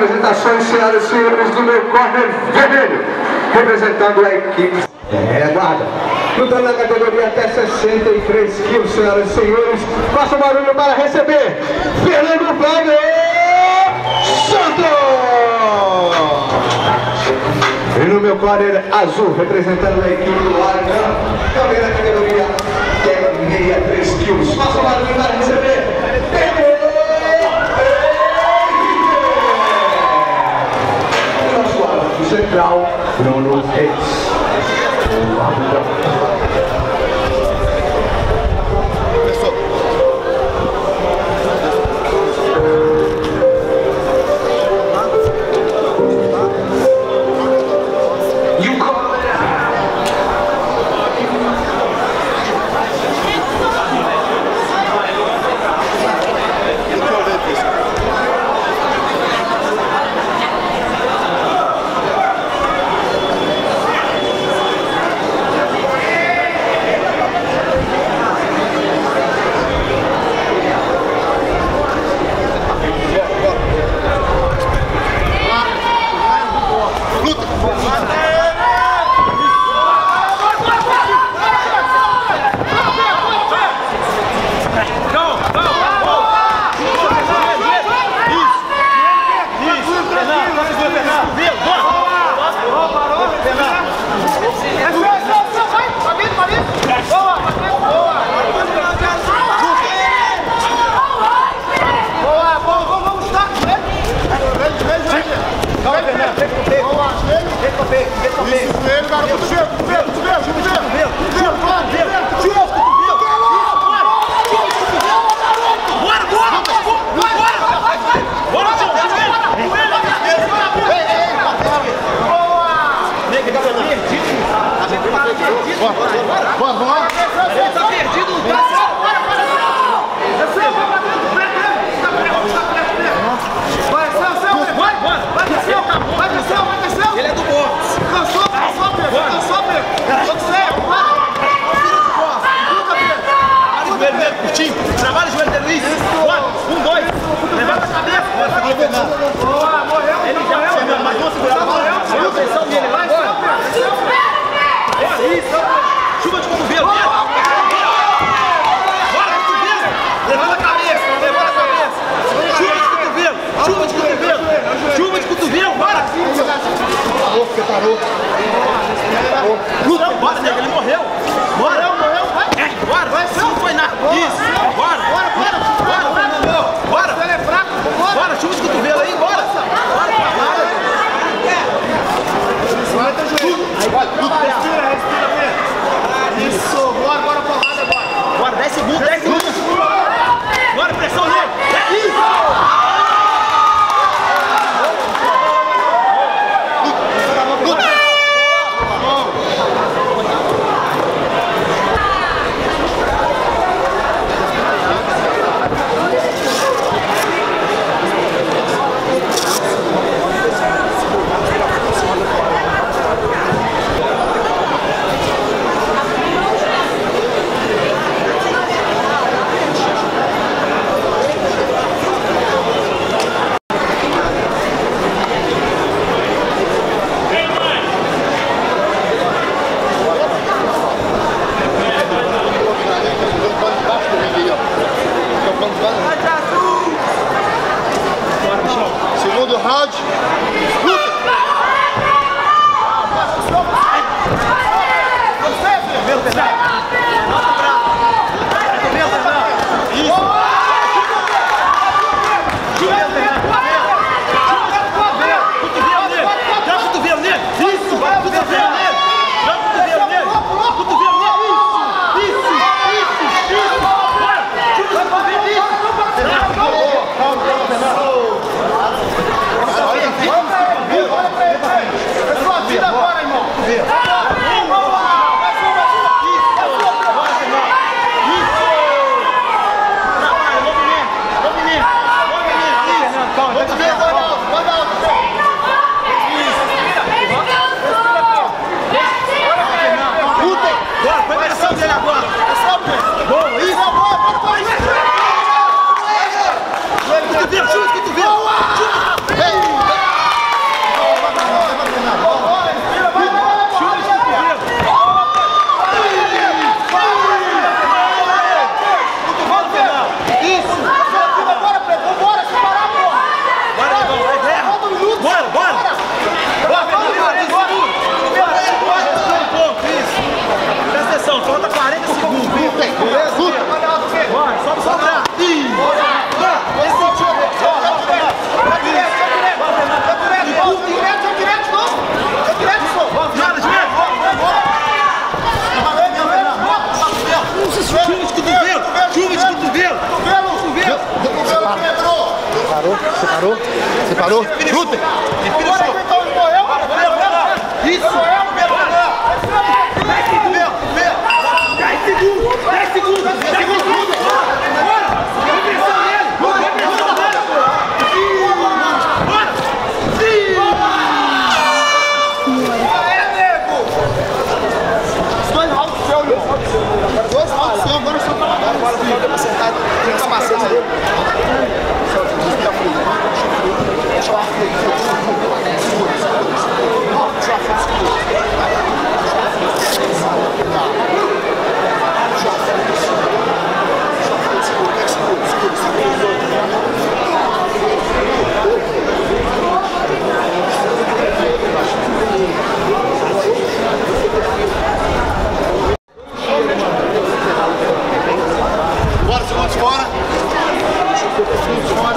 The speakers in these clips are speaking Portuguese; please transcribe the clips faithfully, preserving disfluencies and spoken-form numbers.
apresentações, senhoras e senhores, do meu corner vermelho, representando a equipe. É, guarda. Lutando na categoria até sessenta e três quilos, senhoras e senhores. Faça um barulho para receber Fernando Flávio Santos! E no meu corner azul, representando a equipe do Arcan, também na categoria até sessenta e três quilos. Faça um barulho para receber Pedro! Central, Bruno Reis. Bora, vamos lá! Ele tá perdido! Vai, Celso! Vai, vai! Vai, Celso! Vai, Celso! Vai, Celso! Ele é do boxe! Cansou, cansou, Pedro! Cansou, Pedro! Tô certo! Vai! Trabalha o joelho dele, curtinho! Trabalha o joelho dele, isso! Bora! Um, dois! Levanta a cabeça! Boa, morreu! Ele já morreu! Mas vamos segurar! Morreu! Morreu! Atenção dele! Vai, Celso! Isso! Chuva de cotovelo! Bora, cotovelo! Levanta a cabeça! Levanta a cabeça! Chuva de cotovelo! Chuva de cotovelo! Chuva de cotovelo! Bora! Parou, porque parou! Luta! Bora, nego! Ele morreu! Bora! Morreu! Vai! É, bora! Vai, não foi nada! Isso! Bora! Bora! Bora! Bora, Fernando! Bora! Ele é fraco! Bora! Chuva de cotovelo aí! Bora! Bora! Vai, tá joelho! Respira, respira! Isso, bora, bora, porrada agora. Bora, dez segundos, dez segundos. Bora, pressão nele. Isso! Segundo round, luta! Meu pesado! Vida agora, irmão! Separou? Separou? Luta! Isso! dez segundos! dez segundos! dez segundos! dez segundos! Bora! Repressão nele! Repressão nele! Bora! É, nego! Os dois rounds do seu, irmão. Dois rounds do seu, agora só pra lá. Agora eu vou sentar e ficar amassando dele. Bora, segundos fora. Segundos fora.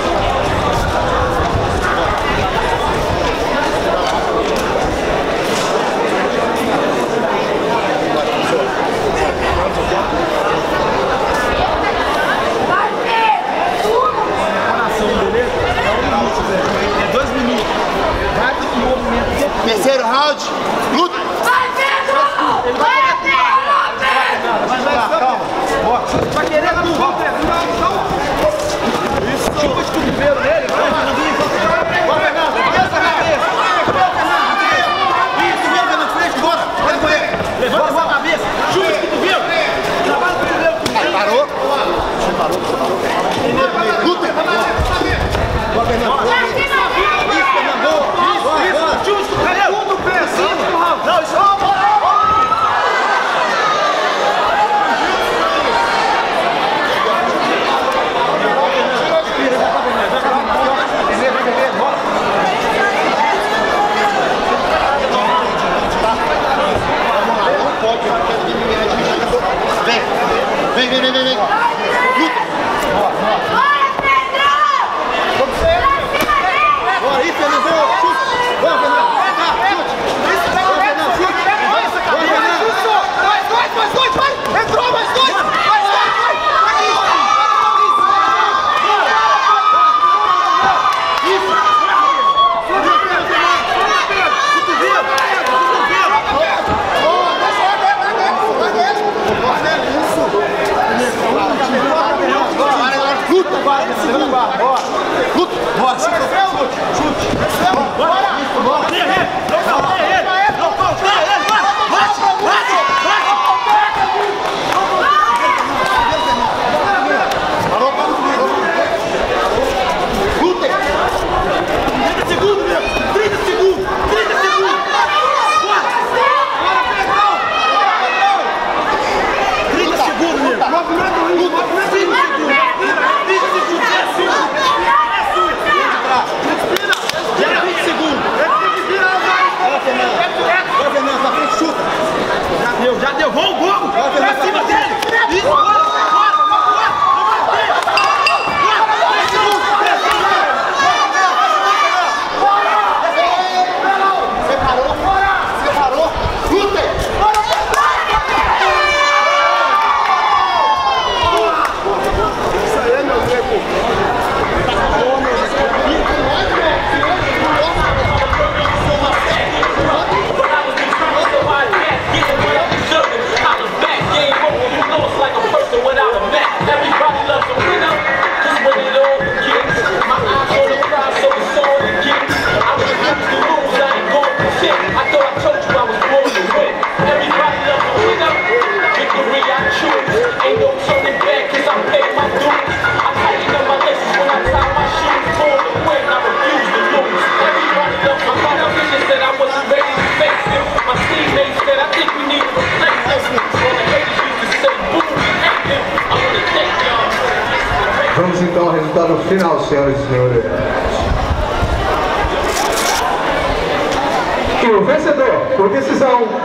Terceiro round, luta! Vai, Pedro! Vai, Pedro! Vai, vai, calma. Vai querer tudo, vamos, Pedro. Isso. Chupa de cotovelo nele, vai. Bora, Fernando. Levanta a cabeça. Isso, vem, Fernando, frente, bora. Olha com ele. Levanta a cabeça. Chupa de cotovelo. Trabalha o cotovelo. Parou? Você parou, você parou. Luta. Bora, Fernando. Isso, Fernando. Isso, isso. Justo, cadê? Tudo pé, sim. Não, isso não. Vem, vem, vem, vem, vem. Luta. Bora, Pedro! Bora aí, Fernando. Chute. Bora, Fernando. Isso, Fernando. Chute. Bora, Fernando. Mais dois, mais dois, vai. Entrou, mais dois. Mais dois, vai. Isso. Luta, vai, segunda barra, bora. Luta, bora, chute, chute, chute. Bora, bora. Tem ele, não falta ele, não falta ele, bate, bate, bate, bate. Parou, parou, luta. trinta segundos, meu, trinta segundos, trinta segundos. Bora, bora, Pedrão. trinta segundos, meu. Movimento, movimento, trinta segundos. Já deu, já deu, vamos, vamos! Pra cima dele! Isso, bora, bora, bora! Separou, separou, luta! Isso aí, meu nego! Vamos então ao resultado final, senhoras e senhores. E o vencedor, por decisão